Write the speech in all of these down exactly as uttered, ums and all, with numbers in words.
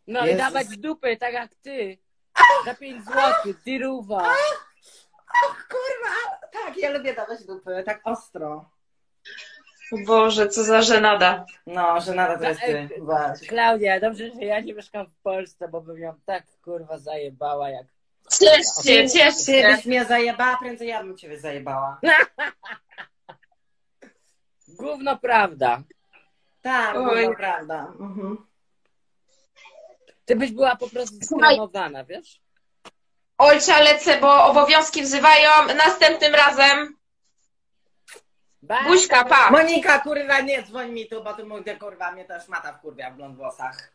No Jezus. i dawać dupy, tak jak ty. Za pięć złotych, tiruwa. Ach, kurwa! Tak, ja lubię dawać dupy, tak ostro. O Boże, co za żenada. No, że nada to jest ty. Weź. Klaudia, dobrze, że ja nie mieszkam w Polsce, bo bym ją tak kurwa zajebała jak... Ciesz się, ciesz Ty się. byś mnie zajebała, prędzej ja bym ciebie zajebała. Gówno prawda. Tak, Oj. to prawda. Mhm. Ty byś była po prostu Słuchaj. skremowana, wiesz? Ojcze, lecę, bo obowiązki wzywają. Następnym razem. Ba- Buźka, pa. Monika, kurwa, nie dzwoń mi tu, bo tu mówię, kurwa, mnie też mata wkurwia w blond włosach.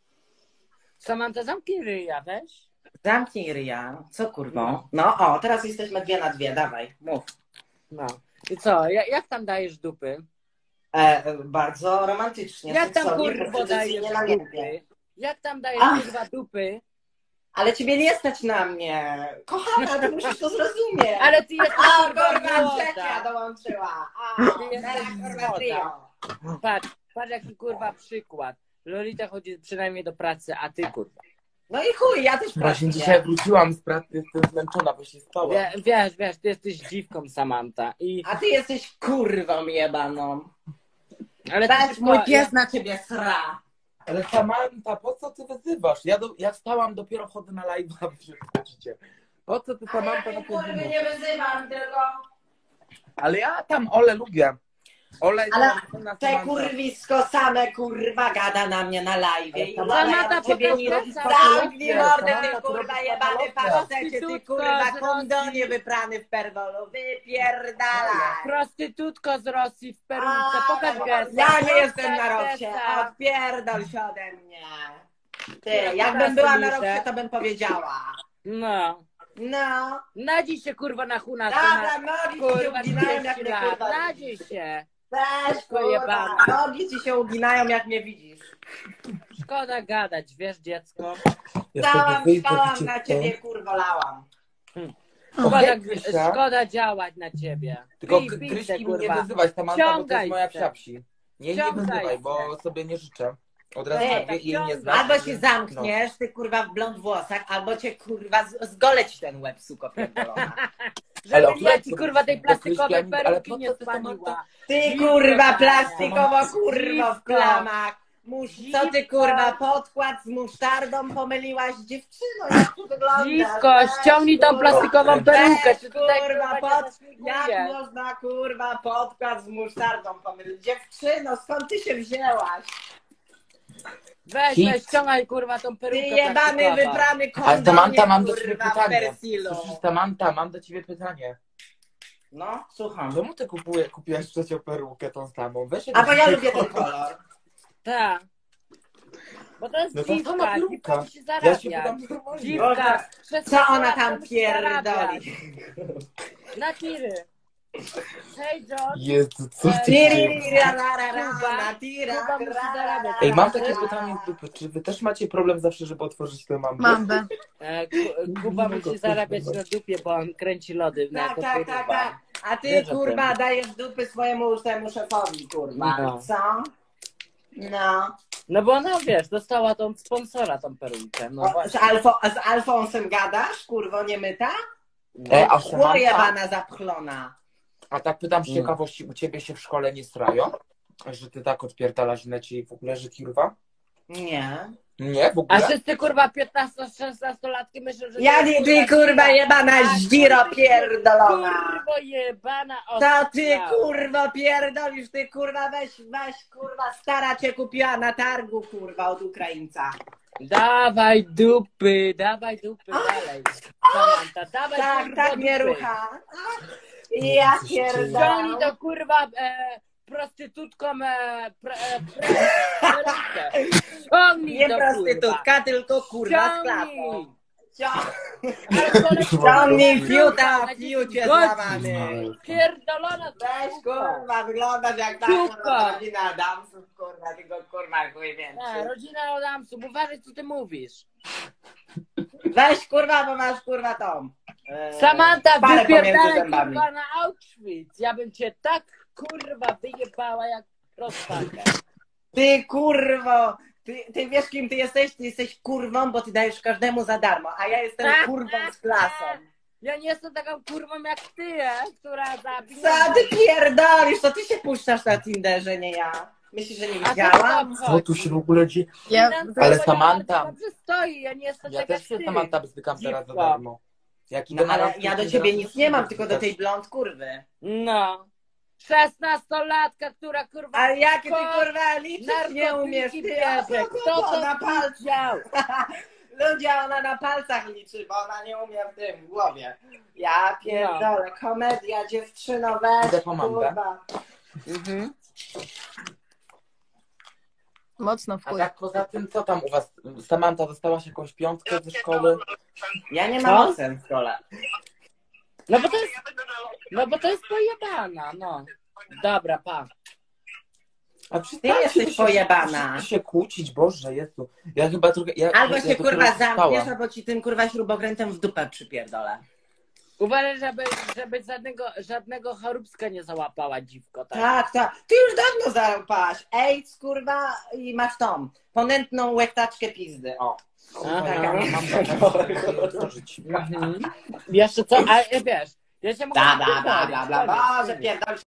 Samanta, zamknij ryja, weź. Zamknij ryja. Co kurwa? No o, teraz jesteśmy dwie na dwie, dawaj, mów. No. I co, jak, jak tam dajesz dupy? E, bardzo romantycznie, Jak tam seksownie, kurwa dajesz precyzyjnie, namiętnie. dupy? Jak tam dajesz Ach. kurwa dupy? Ale ciebie nie stać na mnie. Kochana, ty musisz to zrozumieć. Ale ty jesteś A, kurwa kurwa, trzecia młoda. dołączyła. A, Ty jesteś teraz kurwa młoda. trio. Patrz, patrz jaki kurwa przykład. Lolita chodzi przynajmniej do pracy, a ty kurwa. No i chuj, ja też Właśnie pracuję. dzisiaj wróciłam z pracy, jestem zmęczona, bo się spałam. Wie, wiesz, wiesz, ty jesteś dziwką, Samanta. I... A ty jesteś kurwą jebaną. Ale ty Weź, się mój po- pies na ciebie sra. Ale Samanta, po co ty wyzywasz? Ja, do, ja wstałam, dopiero wchodzę na live, a wy się wchodzicie. Po co ty Samanta Ale na ja kurwy południu? nie wyzywam, tylko... Ale ja tam Ole lubię. Ole jest Ale na te Samanta. kurwisko same kurwa gada na mnie na live. I Ale uważaj, Samanta, ja do ciebie po nie prostu zamknij patologia. mordę, Samanta, ty to kurwa robisz jebany patologię. facecie, ty Prostytutka kurwa z kondonie Rosji. wyprany w perwolu. Wypierdalaj. Prostytutko z Rosji w Perówce, A, pokaż no, gesta. Ja nie pokaż jestem na Roksie, gesta. odpierdol się ode mnie. Ty, Ja jakbym teraz była na liczę. Roksie, to bym powiedziała. No. No, Nadziej się kurwa na huna. dobra, nogi ci się Kurwa, uginają jak trzydzieści mnie lat. kurwa Nadziej widzisz. się. Weź kurwa, Pojebana. nogi ci się uginają jak mnie widzisz. Szkoda gadać, wiesz dziecko. Ja Całam sobie wyjdę, spałam wiecie na co? ciebie, kurwa, lałam. Szkoda, Okej, Krysia. szkoda działać na ciebie. Tylko Pij, pij Kryśki se, mi nie kurwa. wyzywać, Samanta, bo to Wciągaj jest moja se. psia psi. Nie, nie Wciągaj wyzywaj, se. bo sobie nie życzę. Od razu Ej, mówię, jej nie wciągaj. znam. Albo się zamkniesz, ty kurwa w blond włosach, albo cię kurwa z- zgolę ci ten łeb, suko pierdolona. Ale Żeby o ja ci co kurwa tej do plastikowej Kryśki, ale peruki po nie co ty, spaliła. Samanta? Ty Dziwko, kurwa Tania. plastikowo kurwo w Dziwko. klamach. Musz, co ty Dziwko. kurwa podkład z musztardą pomyliłaś dziewczyno, jak ty wyglądasz? Dziwko, Weź, ściągnij tą kurwa. plastikową perukę. Weź, Czy tutaj kurwa, kurwa nie pod... jak zasługuje? można kurwa podkład z musztardą pomylić? Dziewczyno, skąd ty się wzięłaś? Weź, Hit. weź, ściągaj kurwa tą Ty perukę jebany, plastikową. wybrany Ale kondonie, Samanta, mam do ciebie kurwa, w pytanie. persilu. Słyszysz, Samanta, mam do ciebie pytanie. No, słucham. Czemu ty kupuje, kupiłaś trzecią perukę tą samą? Weź A bo ja jakiś lubię ten kolor. kolor. Tak. Bo to jest No to sama dziwka, peruka. dziwka musi Ja zarabiać. się pytam normalnie. Dziwka, Co ona tam pierdoli? Na tiry. Hej John. Jezu, co ty Tiri, dzieje? ra, ra, ra, ra, Kuba, na tira, Kuba musi ra, ra, zarabiać. ra, Ej, mam ra, takie ra. pytanie z dupy. Czy wy też macie problem zawsze, żeby otworzyć tę mambę? Mambę. E, Ku- Kuba musi zarabiać na dupie, bo on kręci lody na Tak, to tak, kurwa. tak, tak. A ty Wiesz o kurwa tym. dajesz dupy swojemu temu szefowi, kurwa. No. Co? No. No bo ona, wiesz, dostała tą sponsora, tą perukę. No O, z, właśnie. Alfo, z Alfonsem gadasz, kurwo, nie myta? E, a Chło Samanta, jebana zapchlona. a tak pytam z Mm. ciekawości, u ciebie się w szkole nie strają? Że ty tak odpierdalasz necie i w ogóle, że kurwa? Nie. Nie, w A ogóle? wszyscy kurwa piętnasto-szesnastolatki myślą, że... Ja to nie, jest, ty kurwa jebana A, zdziro kurwa, pierdolona. Kurwo jebana To ty ostra. kurwa pierdolisz, ty kurwa weź, weź kurwa stara cię kupiła na targu kurwa od Ukraińca. Dawaj dupy, dawaj dupy dalej. Samanta, dawaj Tak, kurwa tak mnie dupy. rucha. Ja Ściągnij pierdolę. to kurwa e, prostytutką e, pre, e, pre, perukę. Ściągnij Nie to prostytutka, tylko kurwa z Ściągnij. klapą. Cio- Ale Ściągnij kurwa, fiuta, na fiucie dziesięć złamany. godzin. Pierdolona Weź kurwa. kurwa, wyglądasz jak ta Ciupa. kurwa rodzina Adamsów, kurwa, tylko kurwa chuj A, więcej. rodzina Adamsów, uważaj co ty mówisz. Weź kurwa, bo masz kurwa tą. e, Samanta, szparę pomiędzy wypierdalaj zębami. kurwa na Auschwitz. Ja bym cię tak kurwa wyjebała jak rozpakę. Ty kurwo, Ty, ty wiesz, kim ty jesteś? Ty jesteś kurwą, bo ty dajesz każdemu za darmo, a ja jestem kurwą z klasą. Ja nie jestem taką kurwą jak ty, e, która za Co ty pierdolisz? To ty się puszczasz na Tinderze, nie ja. Myślisz, że nie widziałam? Co tu się w ogóle dzieje? Ja, Ale Samanta- Dobrze stoi, ja nie jestem Ja taka też jak się ty. Samanta bzdykam teraz za Dziwko. darmo. Jak No idę na ale randkę, ja do to ciebie teraz nic nie mam, muszę tylko do bzdykać. tej blond kurwy. No. Szesnastolatka, która kurwa... Ale jakie ty ko- kurwa liczyć nie narkotyki umiesz, ty bierze. a co Kto to to na palcach? widział? Ludzie, ona na palcach liczy, bo ona nie umie w tym, w głowie. Ja pierdolę, komedia, dziewczyno, weź, Idę po Mantę. kurwa. Mhm. mocno w A chuj. tak poza tym, co tam u was? Samanta, dostałaś jakąś piątkę ze szkoły? Ja nie Co? mam ocen w szkole. No bo to jest... No bo to jest pojebana, no. Dobra, pa. A Ty przestańcie jesteś się- pojebana. się kłócić, Boże, Jezu. Ja chyba trochę... Ja, Albo ja, się ja dopiero kurwa wstałam. zamkniesz, albo ci tym kurwa śrubokrętem w dupę przypierdolę. Uważaj, żeby, żeby żadnego, żadnego choróbska nie załapała dziwko. Tak? Tak, tak. Ty już dawno załapałaś. AIDS, kurwa, i masz tą ponętną łechtaczkę pizdy. O. Kurwa, Aha. ja mam tak otworzyć. Mhm. Jeszcze co? A wiesz, ja się mogę... Bla, bla, bla, bla, bla, bla, że pierdolisz